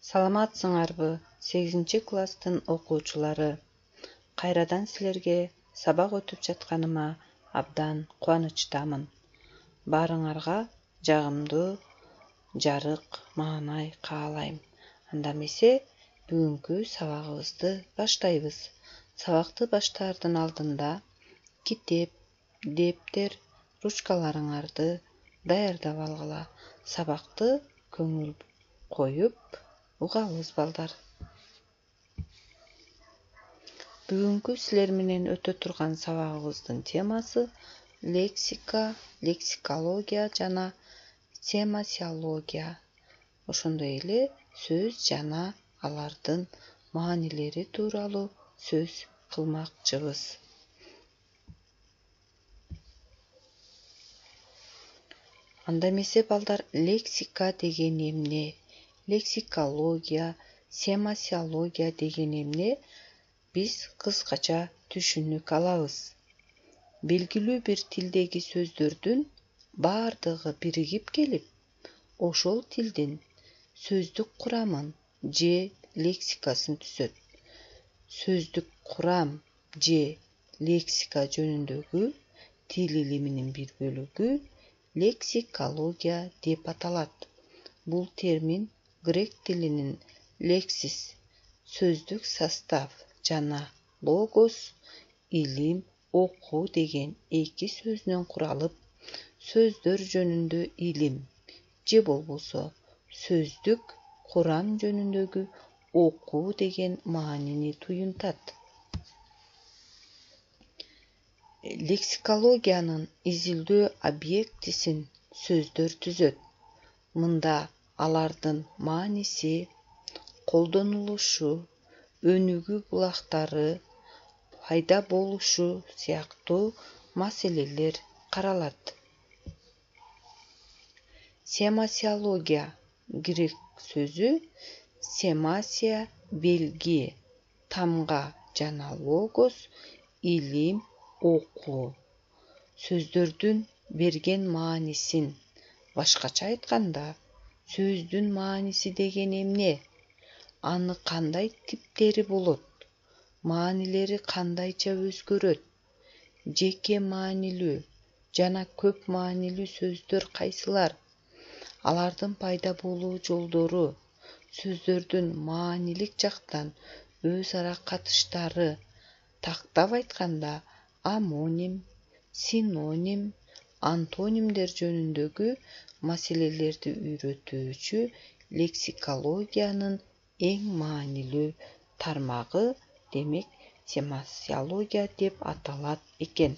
Саламатсыңарбы 8 класстын окуучулары. Кайрадан силерге сабак өтүп жатканыма абдан кубанычтамын. Баарыңарга жагымдуу, жарык маанай каалайм. Анда эмесе бүгүнкү сабагыбызды баштайбыз. Сабакты баштаардын алдында китеп, дептер, ручкаларыңарды даярдап алгыла. Сабакты көңүл коюп угабыз балдар. Бүгүнкү силер менен өтө турган сабагыбыздын темасы лексика, лексикология жана семасиология. Ошондой эле сөз жана алардын маанилери тууралуу сөз кылмакчыбыз. Анда эмесе балдар, лексика деген эмне? Лексикология, семасиология деген эмне? Биз кыскача түшүнүк алабыз. Белгилүү бир тилдеги сөздөрдүн баардыгы биригип келип, ошол тилдин сөздүк курамын же лексикасын түзөт. Сөздүк курам же лексика жөнүндөгү тил илиминин бир бөлүгү лексикология деп аталат. Бул термин грек тилинин лексис сөздүк состав жана логос илим, окуу деген эки сөздөн куралып, сөздөр жөнүндө илим же болбосо сөздүк курам жөнүндөгү окуу деген маанини туюнтат. Лексикологиянын изилдөө объектисин сөздөр түзөт. Мында алардын мааниси, колдонулушу, өнүгүү булактары, пайда болушу сыяктуу маселелер каралат. Семасиология грек сөзү семасия белги, тамга жана логос илим, окуу. Сөздөрдүн берген маанисин, башкача айтканда, сөздүн мааниси деген эмне? Аны кандай типтери болот? Маанилери кандайча өзгөрөт? Жеке маанилүү жана көп маанилүү сөздөр кайсылар? Алардын пайда болуу жолдору, сөздөрдүн маанилик жактан өз ара катыштары, тактап айтканда амоним, синоним, антонимдер жөнүндөгү маселелерди үйрөтүүчү лексикологиянын эң маанилүү тармагы, демек семасиология деп аталат экен.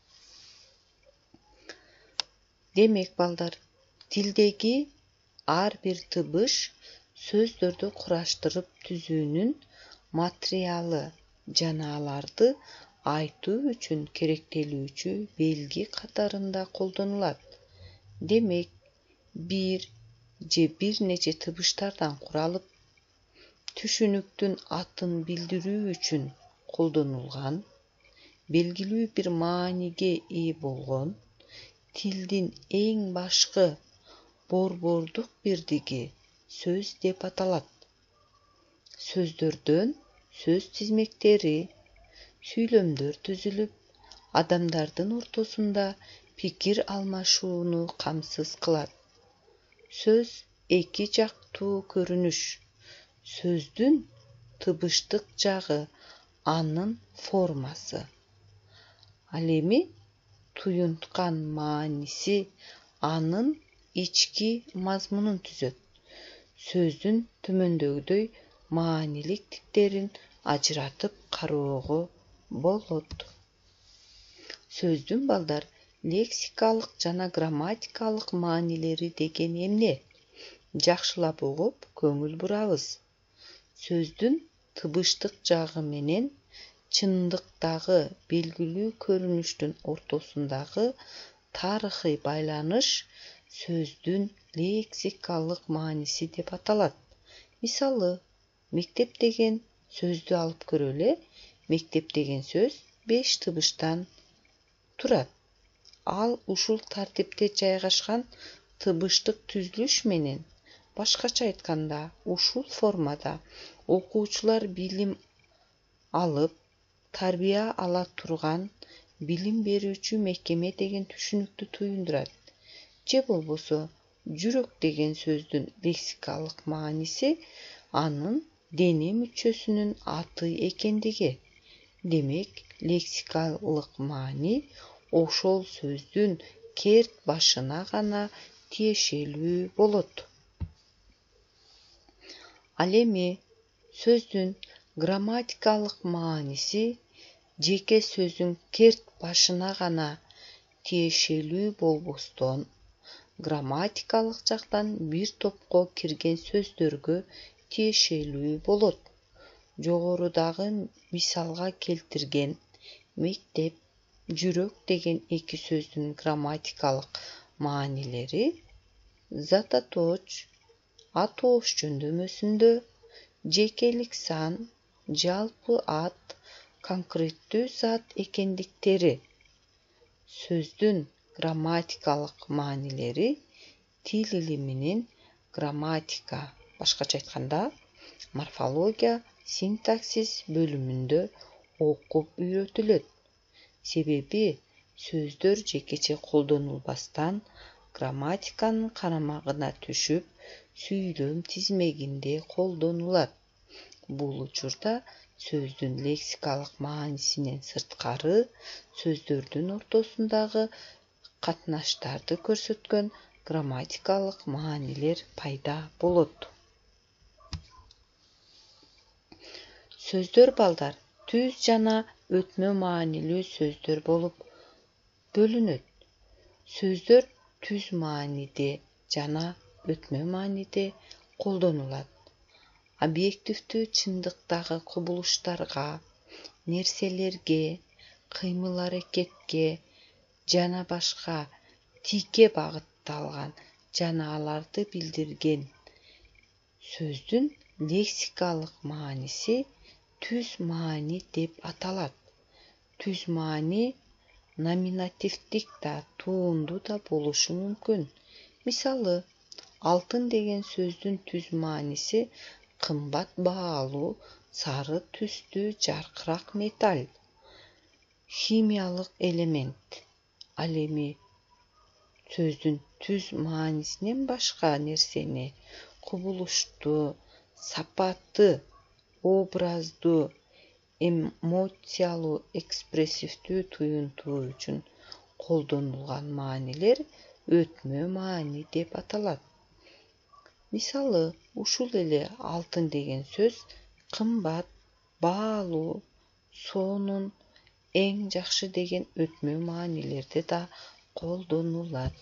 Демек балдар, тилдеги ар бир тыбыш сөздөрдү кураштырып түзүүнүн материалы жана аларды айтуу үчүн керектелүүчү белги катарында колдонулат. Демек, бир же бир нече тыбыштардан куралып, түшүнүктүн атын билдирүү үчүн колдонулган, белгилүү бир мааниге ээ болгон, тилдин эң башкы борбордук бирдиги сөз деп аталат. Сөздөрдөн сөз тизмектери, сүйлөмдөр түзүлүп, адамдардын ортосунда пикир алмашууну камсыз кылат. Сөз эки жактуу көрүнүш. Сөздүн тыбыштык жагы анын формасы. Ал эми туюнткан мааниси анын ички мазмунун түзөт. Сөздүн төмөндөгүдөй маанилик типтерин ажыратып кароого болот. Сөздүн балдар лексикалык жана грамматикалык маанилери деген эмне? Жакшылап угуп, көңүл бурабыз. Сөздүн тыбыштык жагы менен чындыктагы белгилүү көрүнүштүн ортосундагы тарыхый байланыш сөздүн лексикалык мааниси деп аталат. Мисалы, мектеп деген сөздү алып көрөлү. Мектеп деген сөз 5 тыбыштан турат. Ал ушул тартипте жайгашкан тыбыштык түзүлүш менен Башкача айтканда, ушул формада окуучулар билим алып, тарбия ала турган билим берүүчү мекеме деген түшүнүктү туюндурат. Же болбосо, жүрөк деген сөздүн лексикалык мааниси анын дене мүчөсүнүн аты экендиги. Демек, лексикалык маани ошол сөздүн керт башына гана тиешелүү болот. Ал эми сөздүн грамматикалык мааниси жеке сөздүн керт башына гана тиешелүү болбостон, грамматикалык жактан бир топко кирген сөздөргө тиешелүү болот. Жогорудагы мисалга келтирген мектеп, жүрөк деген эки сөздүн грамматикалык маанилери зататоч, атоош жөндөмөсүндө жекелик сан, жалпы ат, конкреттүү зат экендиктери. Сөздүн грамматикалык маанилери тил илиминин грамматика, башкача айтканда, морфология, синтаксис бөлүмүндө окуп үйрөтүлөт. Себеби сөздөр жекече колдонулбастан грамматиканын карамагына түшүп, сүйлөм тизмегинде колдонулат. Бул учурда сөздүн лексикалык маанисинен сырткары сөздөрдүн ортосундагы катнаштарды көрсөткөн грамматикалык маанилер пайда болот. Сөздөр балдар түз жана өтмө маанилүү сөздөр болуп бөлүнөт. Сөздөр түз мааниде жана өтмө мааниде колдонулат. Объективдүү чындыктагы кубулуштарга, нерселерге, кыймыл-аракетке жана башка тикке багытталган жана аларды билдирген сөздүн лексикалык мааниси түз маани деп аталат. Түз маани номинативдик да, туунду да болушу мүмкүн. Мисалы, алтын деген сөздүн түз мааниси кымбат баалуу, сары түстүү жаркырак металл, химиялык элемент. Ал эми сөздүн түз маанисинен башка нерсени кубулушту, сапаты, образдуу, эмоциялуу, экспрессивдүү туюнтуу үчүн колдонулган маанилер өтмө маани деп аталат. Мисалы, ушул эле алтын деген сөз кымбат, баалуу, сонун, эң жакшы деген өтмө маанилерде да колдонулат.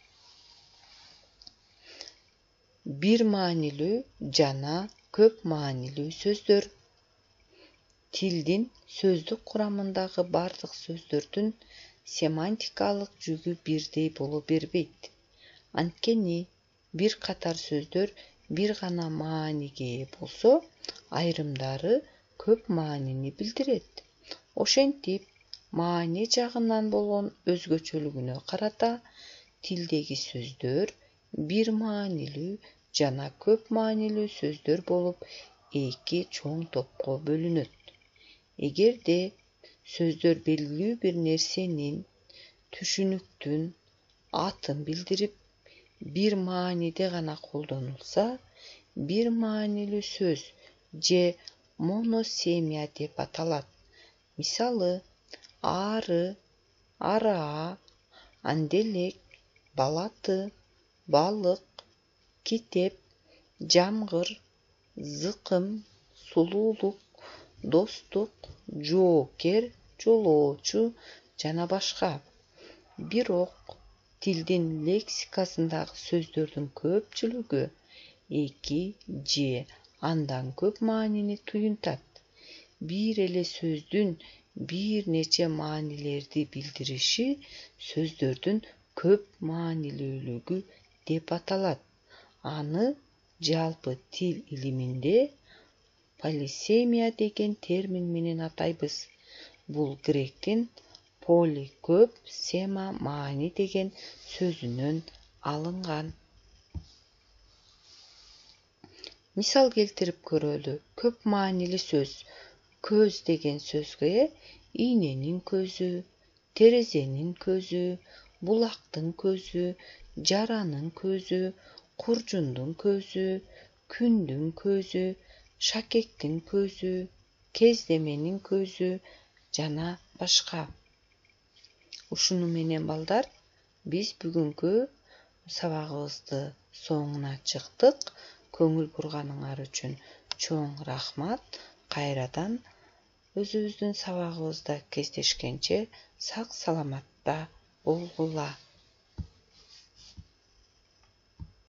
Бир маанилүү жана көп маанилүү сөздөр. Тилдин сөздүк курамындагы бардык сөздөрдүн семантикалык жүгү бирдей боло бербейт. Анткени бир катар сөздөр бир гана мааниге ээ болсо, айрымдары көп маанини билдирет. Ошентип, маани жагынан болгон өзгөчөлүгүнө карата тилдеги сөздөр бир маанилүү жана көп маанилүү сөздөр болуп эки чоң топко бөлүнөт. Эгерде сөздөр белгилүү бир нерсенин, түшүнүктүн, атын билдирип, бир мааниде гана колдонулса, бир маанилүү сөз же моносемия деп аталат. Мисалы, ары, араа, анделек, балаты, балык, китеп, жамгыр, зыкым, сулуулук, достук, жоокер, жолоочу жана башка. Бирок тилдин лексикасындагы сөздөрдүн көпчүлүгү эки же андан көп маанини туюнтат. Бир эле сөздүн бир нече маанилерди билдириши сөздөрдүн көп маанилүүлүгү деп аталат. Аны жалпы тил илиминде полисемия деген термин менен атайбыз. Бул гректин поли көп, сема маани деген сөзүнөн алынган. Misal keltirip көрөлү. Көп маанилүү сөз. Көз деген сөзгө ийненин көзү, терезенин көзү, булактын көзү, жаранын көзү, куржундун көзү, күндүн көзү, шакектин көзү, кездеменин көзү жана башка. Ушуну менен балдар биз бүгүнкү сабагыбызды соңуна чыктык. Көңүл бурганыңар үчүн чоң рахмат. Кайрадан өзүбүздүн сабагыбызда кездешкенче сак саламатта болгула.